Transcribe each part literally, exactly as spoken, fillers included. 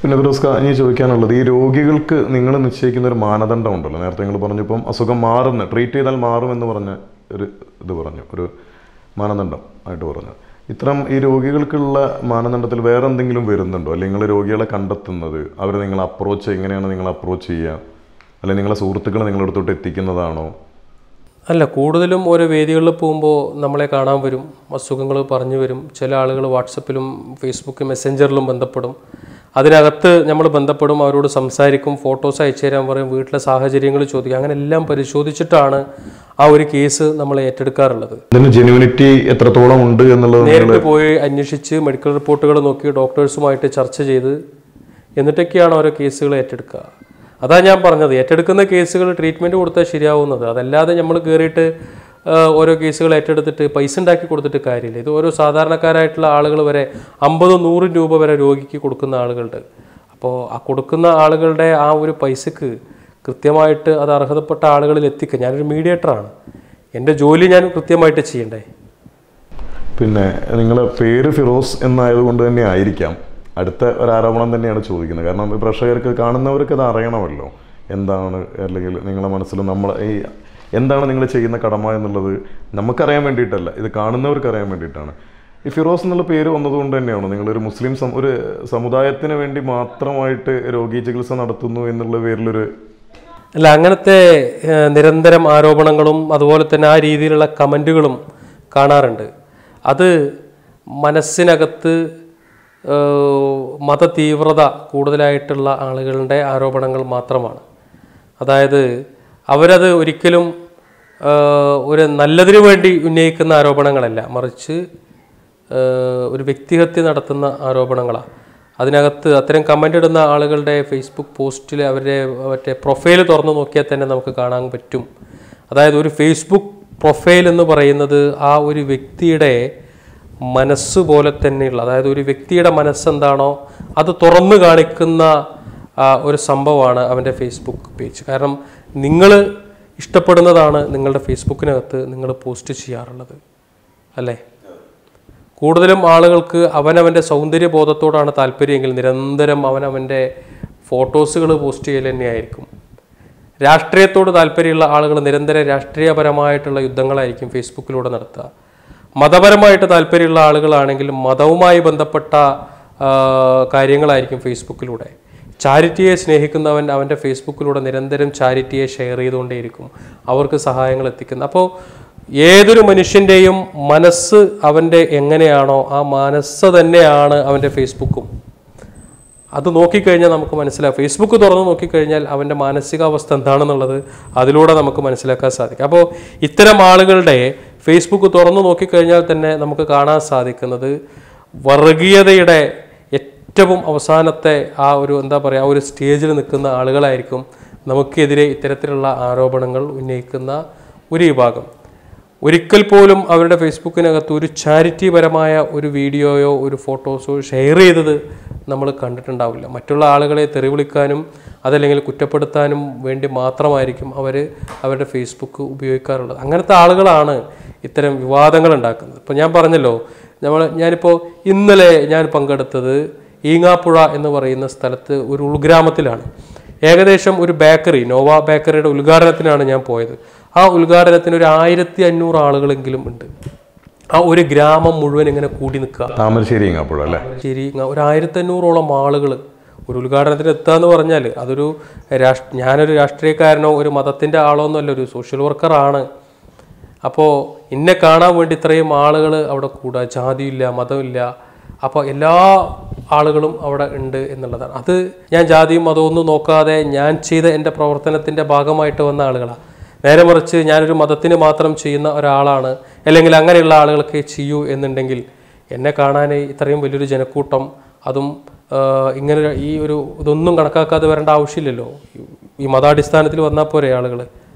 പിന്നെ ഫിറോസ്ക ഇനി ചോദിക്കാനുള്ളത്, ഈ രോഗികൾക്ക് നിങ്ങൾ നിശ്ചയിക്കുന്ന ഒരു മാനദണ്ഡം ഉണ്ടല്ലോ. നേരത്തെ നിങ്ങൾ പറഞ്ഞപ്പം അസുഖം മാറുന്ന ട്രീറ്റ് ചെയ്താൽ മാറുമെന്ന് പറഞ്ഞ ഒരു ഇത് പറഞ്ഞു, ഒരു മാനദണ്ഡം ആയിട്ട് പറഞ്ഞു. ഇത്തരം ഈ രോഗികൾക്കുള്ള മാനദണ്ഡത്തിൽ വേറെ എന്തെങ്കിലും വരുന്നുണ്ടോ? അല്ലെങ്കിൽ നിങ്ങൾ രോഗികളെ കണ്ടെത്തുന്നത് അവർ നിങ്ങൾ അപ്രോച്ച് എങ്ങനെയാണ് നിങ്ങൾ അപ്രോച്ച് ചെയ്യുക, അല്ലെങ്കിൽ നിങ്ങളെ സുഹൃത്തുക്കൾ നിങ്ങളുടെ അടുത്തോട്ട് എത്തിക്കുന്നതാണോ? അല്ല, കൂടുതലും ഓരോ വേദികളിൽ പോകുമ്പോൾ നമ്മളെ കാണാൻ വരും, അസുഖങ്ങൾ പറഞ്ഞു വരും. ചില ആളുകൾ വാട്സപ്പിലും ഫേസ്ബുക്ക് മെസ്സഞ്ചറിലും ബന്ധപ്പെടും. അതിനകത്ത് നമ്മൾ ബന്ധപ്പെടും, അവരോട് സംസാരിക്കും, ഫോട്ടോസ് അയച്ചു തരാൻ പറയും, വീട്ടിലെ സാഹചര്യങ്ങൾ ചോദിക്കും. അങ്ങനെ എല്ലാം പരിശോധിച്ചിട്ടാണ് ആ ഒരു കേസ് നമ്മൾ ഏറ്റെടുക്കാറുള്ളത്. ജെന്യുവിനിറ്റി എത്രത്തോളം ഉണ്ട് എന്നുള്ളത് നേരിട്ട് പോയി അന്വേഷിച്ച് മെഡിക്കൽ റിപ്പോർട്ടുകൾ നോക്കി ഡോക്ടേഴ്സുമായിട്ട് ചർച്ച ചെയ്ത് എന്നിട്ടൊക്കെയാണ് ഓരോ കേസുകൾ ഏറ്റെടുക്കുക. അതാ ഞാൻ പറഞ്ഞത്, ഏറ്റെടുക്കുന്ന കേസുകൾ ട്രീറ്റ്മെൻറ്റ് കൊടുത്താൽ ശരിയാവുന്നത്. അതല്ലാതെ നമ്മൾ കയറിയിട്ട് ഓരോ കേസുകൾ ഏറ്റെടുത്തിട്ട് പൈസ ഉണ്ടാക്കി കൊടുത്തിട്ട് കാര്യമില്ല. ഇത് ഓരോ സാധാരണക്കാരായിട്ടുള്ള ആളുകൾ വരെ അമ്പതും നൂറും രൂപ വരെ രോഗിക്ക് കൊടുക്കുന്ന ആളുകളുണ്ട്. അപ്പോൾ ആ കൊടുക്കുന്ന ആളുകളുടെ ആ ഒരു പൈസക്ക് കൃത്യമായിട്ട് അത് അർഹതപ്പെട്ട ആളുകളിൽ എത്തിക്കുക. ഞാനൊരു മീഡിയേറ്ററാണ്, എൻ്റെ ജോലി ഞാൻ കൃത്യമായിട്ട് ചെയ്യണ്ടേ. പിന്നെ നിങ്ങളുടെ പേര് ഫിറോസ് എന്നായതുകൊണ്ട് തന്നെ ആയിരിക്കാം അടുത്ത ഒരു ആരോപണം തന്നെയാണ് ചോദിക്കുന്നത്. കാരണം പ്രേക്ഷകർക്ക് കാണുന്നവർക്ക് അത് അറിയണമല്ലോ, എന്താണ് അല്ലെങ്കിൽ നിങ്ങളുടെ മനസ്സിൽ നമ്മൾ ഈ എന്താണ് നിങ്ങൾ ചെയ്യുന്ന കടമ എന്നുള്ളത് നമുക്കറിയാൻ വേണ്ടിയിട്ടല്ല, ഇത് കാണുന്നവർക്ക് അറിയാൻ വേണ്ടിയിട്ടാണ്. ഈ ഫിറോസ് എന്നുള്ള പേര് വന്നതുകൊണ്ട് തന്നെയാണോ നിങ്ങളൊരു മുസ്ലിം ഒരു സമുദായത്തിന് വേണ്ടി മാത്രമായിട്ട് രോഗീ ചികിത്സ നടത്തുന്നു എന്നുള്ള പേരിലൊരു? അല്ല, അങ്ങനത്തെ നിരന്തരം ആരോപണങ്ങളും അതുപോലെ തന്നെ ആ രീതിയിലുള്ള കമൻറ്റുകളും കാണാറുണ്ട്. അത് മനസ്സിനകത്ത് മത തീവ്രത കൂടുതലായിട്ടുള്ള ആളുകളുടെ ആരോപണങ്ങൾ മാത്രമാണ്. അതായത് അവരത് ഒരിക്കലും ഒരു നല്ലതിനു വേണ്ടി ഉന്നയിക്കുന്ന ആരോപണങ്ങളല്ല, മറിച്ച് ഒരു വ്യക്തിഹത്യ നടത്തുന്ന ആരോപണങ്ങളാണ്. അതിനകത്ത് അത്തരം കമൻ്റ് ഇടുന്ന ആളുകളുടെ ഫേസ്ബുക്ക് പോസ്റ്റിൽ അവരുടെ മറ്റേ പ്രൊഫൈൽ തുറന്നു നോക്കിയാൽ തന്നെ നമുക്ക് കാണാൻ പറ്റും. അതായത് ഒരു ഫേസ്ബുക്ക് പ്രൊഫൈൽ എന്ന് പറയുന്നത് ആ ഒരു വ്യക്തിയുടെ മനസ്സ് പോലെ തന്നെയുള്ള, അതായത് ഒരു വ്യക്തിയുടെ മനസ്സെന്താണോ അത് തുറന്നു കാണിക്കുന്ന ഒരു സംഭവമാണ് അവൻ്റെ ഫേസ്ബുക്ക് പേജ്. കാരണം നിങ്ങൾ ഇഷ്ടപ്പെടുന്നതാണ് നിങ്ങളുടെ ഫേസ്ബുക്കിനകത്ത് നിങ്ങൾ പോസ്റ്റ് ചെയ്യാറുള്ളത് അല്ലേ. കൂടുതലും ആളുകൾക്ക് അവനവൻ്റെ സൗന്ദര്യബോധത്തോടാണ് താല്പര്യമെങ്കിൽ നിരന്തരം അവനവൻ്റെ ഫോട്ടോസുകൾ പോസ്റ്റ് ചെയ്യൽ തന്നെയായിരിക്കും. രാഷ്ട്രീയത്തോട് താല്പര്യമുള്ള ആളുകൾ നിരന്തരം രാഷ്ട്രീയപരമായിട്ടുള്ള യുദ്ധങ്ങളായിരിക്കും ഫേസ്ബുക്കിലൂടെ നടത്തുക. മതപരമായിട്ട് താല്പര്യമുള്ള ആളുകളാണെങ്കിൽ മതവുമായി ബന്ധപ്പെട്ട കാര്യങ്ങളായിരിക്കും ഫേസ്ബുക്കിലൂടെ. ചാരിറ്റിയെ സ്നേഹിക്കുന്നവൻ അവൻ്റെ ഫേസ്ബുക്കിലൂടെ നിരന്തരം ചാരിറ്റിയെ ഷെയർ ചെയ്തുകൊണ്ടേയിരിക്കും, അവർക്ക് സഹായങ്ങൾ എത്തിക്കുന്നത്. അപ്പോൾ ഏതൊരു മനുഷ്യൻ്റെയും മനസ്സ് അവൻ്റെ എങ്ങനെയാണോ ആ മനസ്സ് തന്നെയാണ് അവൻ്റെ ഫേസ്ബുക്കും. അത് നോക്കിക്കഴിഞ്ഞാൽ നമുക്ക് മനസ്സിലാവും. ഫേസ്ബുക്ക് തുറന്ന് നോക്കിക്കഴിഞ്ഞാൽ അവൻ്റെ മാനസികാവസ്ഥ എന്താണെന്നുള്ളത് അതിലൂടെ നമുക്ക് മനസ്സിലാക്കാൻ സാധിക്കും. അപ്പോൾ ഇത്തരം ആളുകളുടെ ഫേസ്ബുക്ക് തുറന്നു നോക്കിക്കഴിഞ്ഞാൽ തന്നെ നമുക്ക് കാണാൻ സാധിക്കുന്നത് വർഗീയതയുടെ ഏറ്റവും അവസാനത്തെ ആ ഒരു എന്താ പറയുക ആ ഒരു സ്റ്റേജിൽ നിൽക്കുന്ന ആളുകളായിരിക്കും നമുക്കെതിരെ ഇത്തരത്തിലുള്ള ആരോപണങ്ങൾ ഉന്നയിക്കുന്ന ഒരു വിഭാഗം. ഒരിക്കൽ പോലും അവരുടെ ഫേസ്ബുക്കിനകത്ത് ഒരു ചാരിറ്റി പരമായ ഒരു വീഡിയോയോ ഒരു ഫോട്ടോസോ ഷെയർ ചെയ്തത് നമ്മൾ കണ്ടിട്ടുണ്ടാവില്ല. മറ്റുള്ള ആളുകളെ തെറിവിളിക്കാനും അതല്ലെങ്കിൽ കുറ്റപ്പെടുത്താനും വേണ്ടി മാത്രമായിരിക്കും അവർ അവരുടെ ഫേസ്ബുക്ക് ഉപയോഗിക്കാറുള്ളത്. അങ്ങനത്തെ ആളുകളാണ് ഇത്തരം വിവാദങ്ങൾ ഉണ്ടാക്കുന്നത്. ഇപ്പോൾ ഞാൻ പറഞ്ഞല്ലോ, നമ്മൾ ഞാനിപ്പോൾ ഇന്നലെ ഞാൻ പങ്കെടുത്തത് ഈങ്ങാപ്പുഴ എന്ന് പറയുന്ന സ്ഥലത്ത് ഒരു ഉൾഗ്രാമത്തിലാണ്. ഏകദേശം ഒരു ബേക്കറി, നോവ ബേക്കറിയുടെ ഉദ്ഘാടനത്തിനാണ് ഞാൻ പോയത്. ആ ഉദ്ഘാടനത്തിന് ഒരു ആയിരത്തി അഞ്ഞൂറ് ആളുകളെങ്കിലും ഉണ്ട്. ആ ഒരു ഗ്രാമം മുഴുവൻ ഇങ്ങനെ കൂടി നിൽക്കുക. താമരശ്ശേരി ഈങ്ങാപ്പുഴ അല്ലേ? ശരി, ഒരു ആയിരത്തി അഞ്ഞൂറോളം ആളുകൾ ഒരു ഉദ്ഘാടനത്തിന് എത്തുക എന്ന് പറഞ്ഞാൽ അതൊരു രാഷ്ട്ര ഞാനൊരു രാഷ്ട്രീയക്കാരനോ ഒരു മതത്തിൻ്റെ ആളോ ഒന്നുമല്ല, ഒരു സോഷ്യൽ വർക്കറാണ്. അപ്പോൾ എന്നെ കാണാൻ വേണ്ടി ഇത്രയും ആളുകൾ അവിടെ കൂടുക, ജാതിയില്ല മതമില്ല. അപ്പോൾ എല്ലാ ആളുകളും അവിടെ ഉണ്ട് എന്നുള്ളതാണ്. അത് ഞാൻ ജാതിയും മതമൊന്നും നോക്കാതെ ഞാൻ ചെയ്ത എൻ്റെ പ്രവർത്തനത്തിൻ്റെ ഭാഗമായിട്ട് വന്ന ആളുകളാണ്. നേരെ മറിച്ച് ഞാനൊരു മതത്തിന് മാത്രം ചെയ്യുന്ന ഒരാളാണ്, അല്ലെങ്കിൽ അങ്ങനെയുള്ള ആളുകളൊക്കെ ചെയ്യൂ എന്നുണ്ടെങ്കിൽ എന്നെ കാണാൻ ഇത്രയും വലിയൊരു ജനക്കൂട്ടം, അതും ഇങ്ങനെ ഈ ഒരു ഇതൊന്നും കണക്കാക്കാതെ വരേണ്ട ആവശ്യമില്ലല്ലോ. ഈ മതാടിസ്ഥാനത്തിൽ വന്നാൽ പോരെ ആളുകൾ.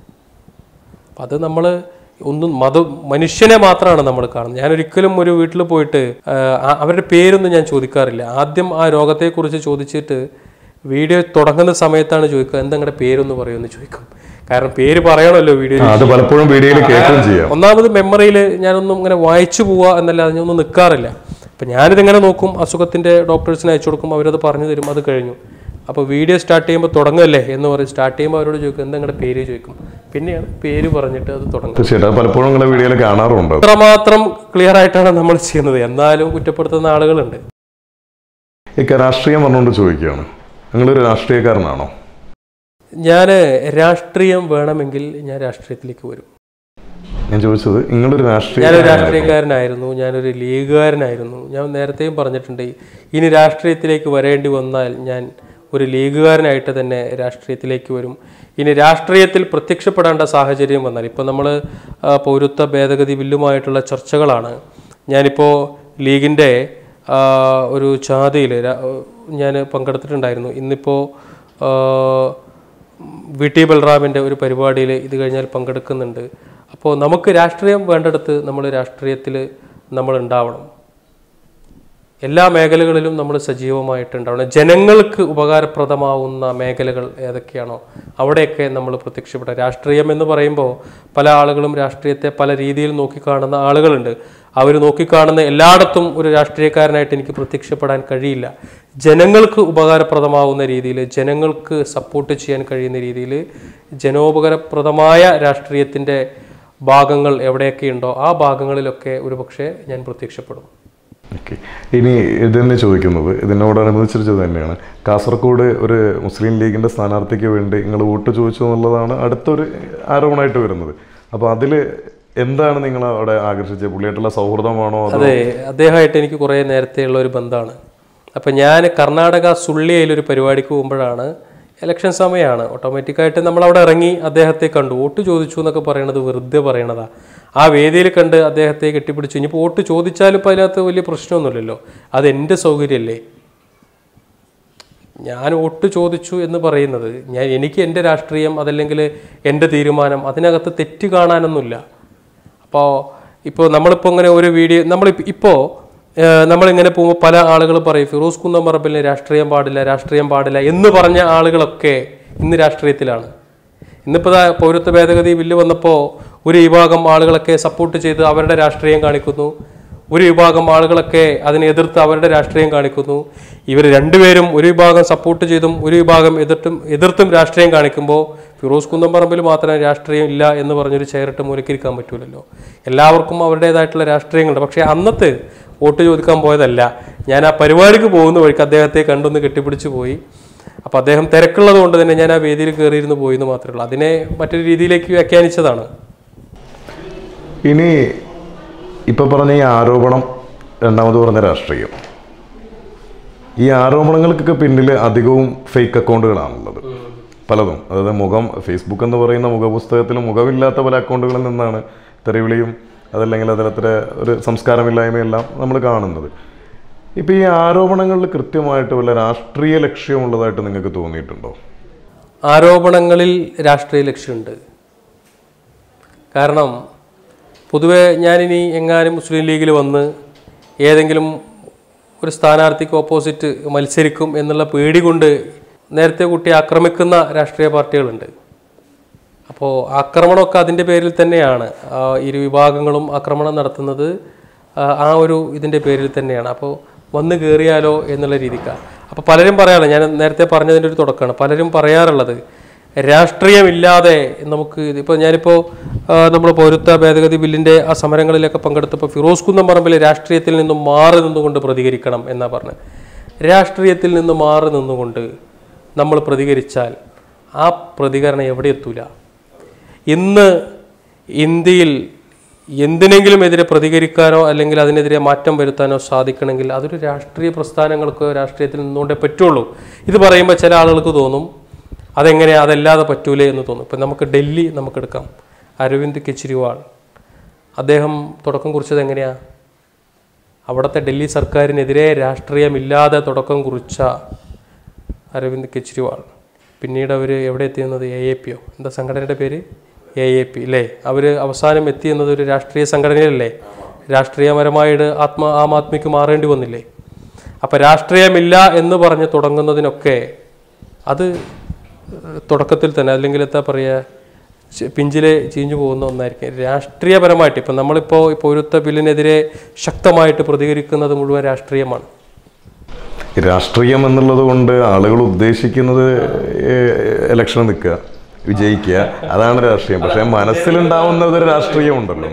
അത് നമ്മൾ ഒന്നും മത മനുഷ്യനെ മാത്രമാണ് നമ്മൾ കാണുന്നത്. ഞാനൊരിക്കലും ഒരു വീട്ടിൽ പോയിട്ട് അവരുടെ പേരൊന്നും ഞാൻ ചോദിക്കാറില്ല. ആദ്യം ആ രോഗത്തെക്കുറിച്ച് ചോദിച്ചിട്ട് വീഡിയോ തുടങ്ങുന്ന സമയത്താണ് ചോദിക്കുക, എന്താ നിങ്ങളുടെ പേരൊന്ന് പറയുമെന്ന് ചോദിക്കും. കാരണം പേര് പറയണമല്ലോ വീഡിയോ. പലപ്പോഴും വീഡിയോയിൽ കേൾക്കുകയും ചെയ്യാം. ഒന്നാമത് മെമ്മറിയിൽ ഞാനൊന്നും ഇങ്ങനെ വായിച്ചു പോവുക എന്നല്ലാതെ ഞാനൊന്നും നിൽക്കാറില്ല. അപ്പം ഞാനിതിങ്ങനെ നോക്കും, അസുഖത്തിൻ്റെ ഡോക്ടേഴ്സിനെ അയച്ചു കൊടുക്കും, അവരത് പറഞ്ഞു തരും, അത് കഴിഞ്ഞു. അപ്പോൾ വീഡിയോ സ്റ്റാർട്ട് ചെയ്യുമ്പോൾ തുടങ്ങല്ലേ എന്ന് പറയും. സ്റ്റാർട്ട് ചെയ്യുമ്പോൾ അവരോട് ചോദിക്കും എന്താ നിങ്ങളുടെ പേര് ചോദിക്കും, പിന്നെയാണ് പേര് പറഞ്ഞിട്ട് അത് തുടങ്ങും. തീർച്ചയായിട്ടും പലപ്പോഴും നിങ്ങളുടെ വീഡിയോയിൽ കാണാറുണ്ട്. അത്രമാത്രം ക്ലിയർ ആയിട്ടാണ് നമ്മൾ ചെയ്യുന്നത്, എന്നാലും കുറ്റപ്പെടുത്തുന്ന ആളുകളുണ്ട്. ഇക്ക രാഷ്ട്രീയം പറഞ്ഞുകൊണ്ട് ചോദിക്കുകയാണ്, നിങ്ങളൊരു രാഷ്ട്രീയക്കാരനാണോ? ഞാൻ രാഷ്ട്രീയം വേണമെങ്കിൽ ഞാൻ രാഷ്ട്രീയത്തിലേക്ക് വരും. ഞാൻ ചോദിച്ചത് നിങ്ങളൊരു രാഷ്ട്രീയ ഞാനൊരു രാഷ്ട്രീയക്കാരനായിരുന്നു, ഞാനൊരു ലീഗുകാരനായിരുന്നു. ഞാൻ നേരത്തെയും പറഞ്ഞിട്ടുണ്ട്, ഇനി രാഷ്ട്രീയത്തിലേക്ക് വരേണ്ടി വന്നാൽ ഞാൻ ഒരു ലീഗുകാരനായിട്ട് തന്നെ രാഷ്ട്രീയത്തിലേക്ക് വരും. ഇനി രാഷ്ട്രീയത്തിൽ പ്രത്യക്ഷപ്പെടേണ്ട സാഹചര്യം വന്നാൽ, ഇപ്പോൾ നമ്മൾ പൗരത്വ ഭേദഗതി ബില്ലുമായിട്ടുള്ള ചർച്ചകളാണ്. ഞാനിപ്പോൾ ലീഗിൻ്റെ ഒരു ജാഥയിൽ ഞാൻ പങ്കെടുത്തിട്ടുണ്ടായിരുന്നു. ഇന്നിപ്പോൾ വി ടി ബൽറാമിൻ്റെ ഒരു പരിപാടിയിൽ ഇത് കഴിഞ്ഞാൽ പങ്കെടുക്കുന്നുണ്ട്. അപ്പോൾ നമുക്ക് രാഷ്ട്രീയം വേണ്ടിടത്ത് നമ്മൾ രാഷ്ട്രീയത്തിൽ നമ്മൾ ഉണ്ടാവണം. എല്ലാ മേഖലകളിലും നമ്മൾ സജീവമായിട്ടുണ്ടാവണം. ജനങ്ങൾക്ക് ഉപകാരപ്രദമാവുന്ന മേഖലകൾ ഏതൊക്കെയാണോ അവിടെയൊക്കെ നമ്മൾ പ്രത്യക്ഷപ്പെട്ട. രാഷ്ട്രീയം എന്ന് പറയുമ്പോൾ പല ആളുകളും രാഷ്ട്രീയത്തെ പല രീതിയിൽ നോക്കിക്കാണുന്ന ആളുകളുണ്ട്. അവർ നോക്കിക്കാണുന്ന എല്ലായിടത്തും ഒരു രാഷ്ട്രീയക്കാരനായിട്ട് എനിക്ക് പ്രത്യക്ഷപ്പെടാൻ കഴിയില്ല. ജനങ്ങൾക്ക് ഉപകാരപ്രദമാവുന്ന രീതിയിൽ, ജനങ്ങൾക്ക് സപ്പോർട്ട് ചെയ്യാൻ കഴിയുന്ന രീതിയിൽ, ജനോപകാരപ്രദമായ രാഷ്ട്രീയത്തിൻ്റെ ഭാഗങ്ങൾ എവിടെയൊക്കെയുണ്ടോ ആ ഭാഗങ്ങളിലൊക്കെ ഒരുപക്ഷെ ഞാൻ പ്രത്യക്ഷപ്പെടും. ഓക്കെ, ഇനി ഇത് തന്നെ ചോദിക്കുന്നത് ഇതിനോടനുബന്ധിച്ചത് തന്നെയാണ്. കാസർഗോഡ് ഒരു മുസ്ലിം ലീഗിൻ്റെ സ്ഥാനാർത്ഥിക്ക് വേണ്ടി നിങ്ങൾ വോട്ട് ചോദിച്ചു എന്നുള്ളതാണ് അടുത്തൊരു ആരോപണമായിട്ട് വരുന്നത്. അപ്പോൾ അതിൽ എന്താണ് നിങ്ങൾ അവിടെ ആകർഷിച്ചത്? പുള്ളിയായിട്ടുള്ള സൗഹൃദമാണോ? അതെ, അദ്ദേഹമായിട്ട് എനിക്ക് കുറേ നേരത്തെയുള്ള ഒരു ബന്ധമാണ്. അപ്പം ഞാൻ കർണാടക സുള്ളിയയിലൊരു പരിപാടിക്ക് പോകുമ്പോഴാണ്, ഇലക്ഷൻ സമയമാണ്, ഓട്ടോമാറ്റിക്കായിട്ട് നമ്മളവിടെ ഇറങ്ങി അദ്ദേഹത്തെ കണ്ടു. വോട്ട് ചോദിച്ചു എന്നൊക്കെ പറയണത് വെറുതെ പറയണതാ. ആ വേദിയിൽ കണ്ട് അദ്ദേഹത്തെ കെട്ടിപ്പിടിച്ചു. ഇനിയിപ്പോൾ വോട്ട് ചോദിച്ചാലും ഇപ്പോൾ അതിനകത്ത് വലിയ പ്രശ്നമൊന്നുമില്ലല്ലോ, അതെൻ്റെ സൗകര്യമല്ലേ. ഞാൻ വോട്ട് ചോദിച്ചു എന്ന് പറയുന്നത്, ഞാൻ എനിക്ക് എൻ്റെ രാഷ്ട്രീയം അതല്ലെങ്കിൽ എൻ്റെ തീരുമാനം, അതിനകത്ത് തെറ്റ് കാണാനൊന്നുമില്ല. അപ്പോൾ ഇപ്പോൾ നമ്മളിപ്പോൾ ഇങ്ങനെ ഒരു വീഡിയോ നമ്മൾ ഇപ്പോൾ നമ്മളിങ്ങനെ പോകുമ്പോൾ പല ആളുകൾ പറയും ഫിറോസ് കുന്നംപറമ്പിലിന് രാഷ്ട്രീയം പാടില്ല രാഷ്ട്രീയം പാടില്ല എന്ന് പറഞ്ഞ ആളുകളൊക്കെ ഇന്ന് രാഷ്ട്രീയത്തിലാണ്. ഇന്നിപ്പോൾ പൗരത്വ ഭേദഗതി ബില്ല് വന്നപ്പോൾ ഒരു വിഭാഗം ആളുകളൊക്കെ സപ്പോർട്ട് ചെയ്ത് അവരുടെ രാഷ്ട്രീയം കാണിക്കുന്നു, ഒരു വിഭാഗം ആളുകളൊക്കെ അതിനെ എതിർത്ത് അവരുടെ രാഷ്ട്രീയം കാണിക്കുന്നു. ഇവർ രണ്ടുപേരും ഒരു വിഭാഗം സപ്പോർട്ട് ചെയ്തും ഒരു വിഭാഗം എതിർത്തും എതിർത്തും രാഷ്ട്രീയം കാണിക്കുമ്പോൾ ഫിറോസ് കുന്നംപറമ്പിൽ മാത്രം രാഷ്ട്രീയം ഇല്ല എന്ന് പറഞ്ഞൊരു ചെയറിട്ട് മൂലക്കിരിക്കാൻ പറ്റൂലല്ലോ. എല്ലാവർക്കും അവരുടേതായിട്ടുള്ള രാഷ്ട്രീയങ്ങളുണ്ട്. പക്ഷേ അന്നത്തെ വോട്ട് ചോദിക്കാൻ പോയതല്ല, ഞാൻ ആ പരിപാടിക്ക് പോകുന്ന വഴിക്ക് അദ്ദേഹത്തെ കണ്ടൊന്ന് കെട്ടിപ്പിടിച്ച് പോയി. അപ്പോൾ അദ്ദേഹം തിരക്കുള്ളത് കൊണ്ട് തന്നെ ഞാൻ ആ വേദിയിൽ കയറിയിരുന്ന് പോയെന്ന് മാത്രമേ ഉള്ളൂ. അതിനെ മറ്റൊരു രീതിയിലേക്ക് വ്യാഖ്യാനിച്ചതാണ്. ഇനി ഇപ്പോൾ പറഞ്ഞ ഈ ആരോപണം, രണ്ടാമത് പറഞ്ഞ രാഷ്ട്രീയം, ഈ ആരോപണങ്ങൾക്കൊക്കെ പിന്നിൽ അധികവും ഫേക്ക് അക്കൗണ്ടുകളാണുള്ളത് പലതും. അതായത് മുഖം, ഫേസ്ബുക്ക് എന്ന് പറയുന്ന മുഖപുസ്തകത്തിൽ മുഖമില്ലാത്ത പല അക്കൗണ്ടുകളിൽ നിന്നാണ് തെറിവിളിയും അതല്ലെങ്കിൽ അതിലത്ര ഒരു സംസ്കാരമില്ലായ്മയെല്ലാം നമ്മൾ കാണുന്നത്. ഇപ്പോൾ ഈ ആരോപണങ്ങളിൽ കൃത്യമായിട്ട് വല്ല രാഷ്ട്രീയ ലക്ഷ്യമുള്ളതായിട്ട് നിങ്ങൾക്ക് തോന്നിയിട്ടുണ്ടോ? ആരോപണങ്ങളിൽ രാഷ്ട്രീയ ലക്ഷ്യമുണ്ട്. കാരണം പൊതുവെ ഞാനിനി എങ്ങാനും മുസ്ലിം ലീഗിൽ വന്ന് ഏതെങ്കിലും ഒരു സ്ഥാനാർത്ഥിക്ക് ഓപ്പോസിറ്റ് മത്സരിക്കും എന്നുള്ള പേടി കൊണ്ട് നേരത്തെ കുട്ടി ആക്രമിക്കുന്ന രാഷ്ട്രീയ പാർട്ടികളുണ്ട്. അപ്പോൾ ആക്രമണമൊക്കെ അതിൻ്റെ പേരിൽ തന്നെയാണ്. ഇരു വിഭാഗങ്ങളും ആക്രമണം നടത്തുന്നത് ആ ഒരു ഇതിൻ്റെ പേരിൽ തന്നെയാണ്. അപ്പോൾ വന്ന് കയറിയാലോ എന്നുള്ള രീതിക്കാണ്. അപ്പോൾ പലരും പറയാറുള്ളത്, ഞാൻ നേരത്തെ പറഞ്ഞതിൻ്റെ ഒരു തുടക്കമാണ്, പലരും പറയാറുള്ളത് രാഷ്ട്രീയമില്ലാതെ നമുക്ക് ഇപ്പോൾ ഞാനിപ്പോൾ നമ്മൾ പൗരത്വ ഭേദഗതി ബില്ലിൻ്റെ ആ സമരങ്ങളിലൊക്കെ പങ്കെടുത്തപ്പോൾ ഫിറോസ് കുന്നംപറമ്പിൽ രാഷ്ട്രീയത്തിൽ നിന്നും മാറി നിന്നുകൊണ്ട് പ്രതികരിക്കണം എന്നാണ് പറഞ്ഞത്. രാഷ്ട്രീയത്തിൽ നിന്ന് മാറി നിന്നുകൊണ്ട് നമ്മൾ പ്രതികരിച്ചാൽ ആ പ്രതികരണം എവിടെ എത്തൂല. ഇന്ന് ഇന്ത്യയിൽ എന്തിനെങ്കിലും എതിരെ പ്രതികരിക്കാനോ അല്ലെങ്കിൽ അതിനെതിരെ മാറ്റം വരുത്താനോ സാധിക്കണമെങ്കിൽ അതൊരു രാഷ്ട്രീയ പ്രസ്ഥാനങ്ങൾക്കോ രാഷ്ട്രീയത്തിൽ നിന്നുകൊണ്ടേ പറ്റുള്ളൂ. ഇത് പറയുമ്പോൾ ചില ആളുകൾക്ക് തോന്നും അതെങ്ങനെയാണ്, അതല്ലാതെ പറ്റൂലേ എന്ന് തോന്നും. ഇപ്പം നമുക്ക് ഡൽഹി നമുക്കെടുക്കാം. അരവിന്ദ് കെജ്രിവാൾ അദ്ദേഹം തുടക്കം കുറിച്ചത് എങ്ങനെയാണ്? അവിടുത്തെ ഡൽഹി സർക്കാരിനെതിരെ രാഷ്ട്രീയമില്ലാതെ തുടക്കം കുറിച്ച അരവിന്ദ് കെജ്രിവാൾ പിന്നീട് അവർ എവിടെ എത്തിയെന്നത്? എ എ പിയോ എന്താ സംഘടനയുടെ പേര്? എ എ പി അല്ലേ? അവർ അവസാനം എത്തിയെന്നത് ഒരു രാഷ്ട്രീയ സംഘടനയല്ലേ? രാഷ്ട്രീയപരമായിട്ട് ആത്മ ആം ആദ്മിക്ക് മാറേണ്ടി വന്നില്ലേ? അപ്പം രാഷ്ട്രീയമില്ല എന്ന് പറഞ്ഞ് തുടങ്ങുന്നതിനൊക്കെ അത് തുടക്കത്തിൽ തന്നെ അല്ലെങ്കിൽ എന്താ പറയുക, പിഞ്ചിലെ ചീഞ്ഞു പോകുന്ന ഒന്നായിരിക്കും. രാഷ്ട്രീയപരമായിട്ട് ഇപ്പം നമ്മളിപ്പോൾ ഈ പൗരത്വ ബില്ലിനെതിരെ ശക്തമായിട്ട് പ്രതികരിക്കുന്നത് മുഴുവൻ രാഷ്ട്രീയമാണ്. രാഷ്ട്രീയം എന്നുള്ളത് കൊണ്ട് ആളുകൾ ഉദ്ദേശിക്കുന്നത് ഇലക്ഷൻ നിൽക്കുക, വിജയിക്കുക, അതാണ് രാഷ്ട്രീയം. പക്ഷെ മനസ്സിലുണ്ടാവുന്ന ഒരു രാഷ്ട്രീയമുണ്ടല്ലോ.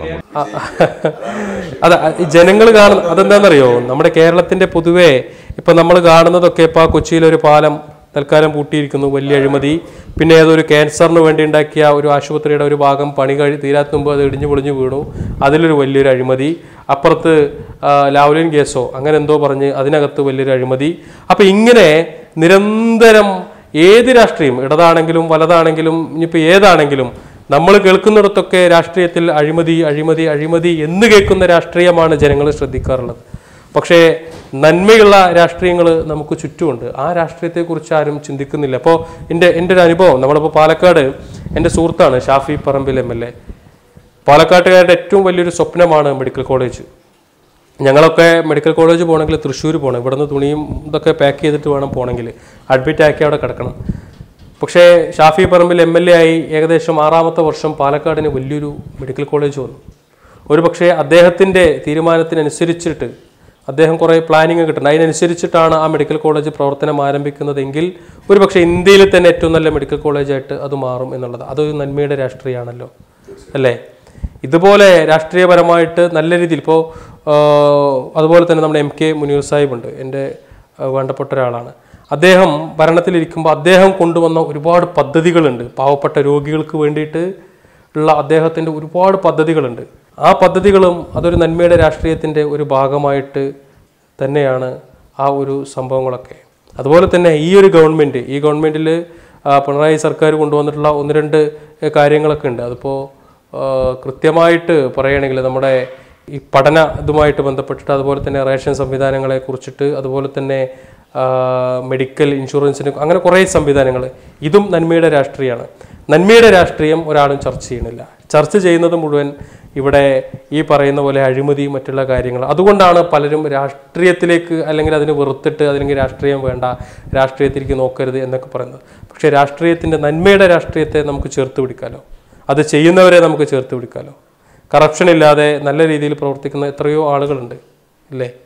അതെ, ജനങ്ങൾ കാണുന്ന അതെന്താണെന്നറിയോ, നമ്മുടെ കേരളത്തിന്റെ പൊതുവേ ഇപ്പൊ നമ്മൾ കാണുന്നതൊക്കെ ഇപ്പൊ കൊച്ചിയിലൊരു പാലം തൽക്കാലം പൂട്ടിയിരിക്കുന്നു, വലിയ അഴിമതി. പിന്നെ ഏതൊരു ക്യാൻസറിന് വേണ്ടി ഉണ്ടാക്കിയ ഒരു ആശുപത്രിയുടെ ഒരു ഭാഗം പണി കഴി തീരാത്ത മുമ്പ് അത് ഇടിഞ്ഞു പൊളിഞ്ഞു വീണു, അതിലൊരു വലിയൊരു അഴിമതി. അപ്പുറത്ത് ലാവ്ലിൻ കേസോ അങ്ങനെ എന്തോ പറഞ്ഞ് അതിനകത്ത് വലിയൊരു അഴിമതി. അപ്പം ഇങ്ങനെ നിരന്തരം ഏത് രാഷ്ട്രീയം, ഇടതാണെങ്കിലും വലതാണെങ്കിലും ഇനിയിപ്പോൾ ഏതാണെങ്കിലും, നമ്മൾ കേൾക്കുന്നിടത്തൊക്കെ രാഷ്ട്രീയത്തിൽ അഴിമതി അഴിമതി അഴിമതി എന്ന് കേൾക്കുന്ന രാഷ്ട്രീയമാണ് ജനങ്ങൾ ശ്രദ്ധിക്കാറുള്ളത്. പക്ഷേ നന്മയുള്ള രാഷ്ട്രീയങ്ങൾ നമുക്ക് ചുറ്റുമുണ്ട്. ആ രാഷ്ട്രീയത്തെക്കുറിച്ച് ആരും ചിന്തിക്കുന്നില്ല. അപ്പോൾ എൻ്റെ എൻ്റെ ഒരു അനുഭവം, നമ്മളിപ്പോൾ പാലക്കാട് എൻ്റെ സുഹൃത്താണ് Shafi Parambil M L A. പാലക്കാട്ടുകാരുടെ ഏറ്റവും വലിയൊരു സ്വപ്നമാണ് മെഡിക്കൽ കോളേജ്. ഞങ്ങളൊക്കെ മെഡിക്കൽ കോളേജ് പോകണമെങ്കിൽ തൃശ്ശൂർ പോകണം, ഇവിടുന്ന് തുണിയും ഇതൊക്കെ പാക്ക് ചെയ്തിട്ട് വേണം പോകണമെങ്കിൽ, അഡ്മിറ്റ് ആക്കി അവിടെ കിടക്കണം. പക്ഷേ Shafi Parambil M L A ആയി ഏകദേശം ആറാമത്തെ വർഷം പാലക്കാടിന് വലിയൊരു മെഡിക്കൽ കോളേജ് വന്നു. ഒരു പക്ഷേ അദ്ദേഹത്തിൻ്റെ തീരുമാനത്തിനനുസരിച്ചിട്ട് അദ്ദേഹം കുറേ പ്ലാനിങ് കിട്ടുന്നത്, അതിനനുസരിച്ചിട്ടാണ് ആ മെഡിക്കൽ കോളേജ് പ്രവർത്തനം ആരംഭിക്കുന്നതെങ്കിൽ ഒരു പക്ഷേ ഇന്ത്യയിൽ തന്നെ ഏറ്റവും നല്ല മെഡിക്കൽ കോളേജായിട്ട് അത് മാറും എന്നുള്ളത് അതൊരു നന്മയുടെ രാഷ്ട്രീയമാണല്ലോ, അല്ലേ? ഇതുപോലെ രാഷ്ട്രീയപരമായിട്ട് നല്ല രീതിയിൽ ഇപ്പോൾ അതുപോലെ തന്നെ നമ്മുടെ എം കെ മുനീർ സാഹിബുണ്ട്, എൻ്റെ വേണ്ടപ്പെട്ട ഒരാളാണ്. അദ്ദേഹം ഭരണത്തിലിരിക്കുമ്പോൾ അദ്ദേഹം കൊണ്ടുവന്ന ഒരുപാട് പദ്ധതികളുണ്ട്. പാവപ്പെട്ട രോഗികൾക്ക് വേണ്ടിയിട്ട് ഉള്ള അദ്ദേഹത്തിൻ്റെ ഒരുപാട് പദ്ധതികളുണ്ട്. ആ പദ്ധതികളും അതൊരു നന്മയുടെ രാഷ്ട്രീയത്തിൻ്റെ ഒരു ഭാഗമായിട്ട് തന്നെയാണ് ആ ഒരു സംഭവങ്ങളൊക്കെ. അതുപോലെ തന്നെ ഈ ഒരു ഗവൺമെൻറ് ഈ ഗവൺമെൻറ്റിൽ പിണറായി സർക്കാർ കൊണ്ടുവന്നിട്ടുള്ള ഒന്ന് രണ്ട് കാര്യങ്ങളൊക്കെ ഉണ്ട്. അതിപ്പോൾ കൃത്യമായിട്ട് പറയുകയാണെങ്കിൽ നമ്മുടെ ഈ പഠന ഇതുമായിട്ട് ബന്ധപ്പെട്ടിട്ട്, അതുപോലെ തന്നെ റേഷൻ സംവിധാനങ്ങളെ കുറിച്ചിട്ട്, അതുപോലെ തന്നെ മെഡിക്കൽ ഇൻഷുറൻസിന്, അങ്ങനെ കുറേ സംവിധാനങ്ങൾ, ഇതും നന്മയുടെ രാഷ്ട്രീയമാണ്. നന്മയുടെ രാഷ്ട്രീയം ഒരാളും ചർച്ച ചെയ്യണില്ല. ചർച്ച ചെയ്യുന്നത് മുഴുവൻ ഇവിടെ ഈ പറയുന്ന പോലെ അഴിമതി മറ്റുള്ള കാര്യങ്ങൾ. അതുകൊണ്ടാണ് പലരും രാഷ്ട്രീയത്തിലേക്ക് അല്ലെങ്കിൽ അതിന് വെറുത്തിട്ട് അല്ലെങ്കിൽ രാഷ്ട്രീയം വേണ്ട, രാഷ്ട്രീയത്തിലേക്ക് നോക്കരുത് എന്നൊക്കെ പറയുന്നത്. പക്ഷേ രാഷ്ട്രീയത്തിൻ്റെ നന്മയുടെ രാഷ്ട്രീയത്തെ നമുക്ക് ചേർത്ത് പിടിക്കാമല്ലോ, അത് ചെയ്യുന്നവരെ നമുക്ക് ചേർത്ത് പിടിക്കാമല്ലോ. കറപ്ഷൻ ഇല്ലാതെ നല്ല രീതിയിൽ പ്രവർത്തിക്കുന്ന എത്രയോ ആളുകളുണ്ട്, ഇല്ലേ?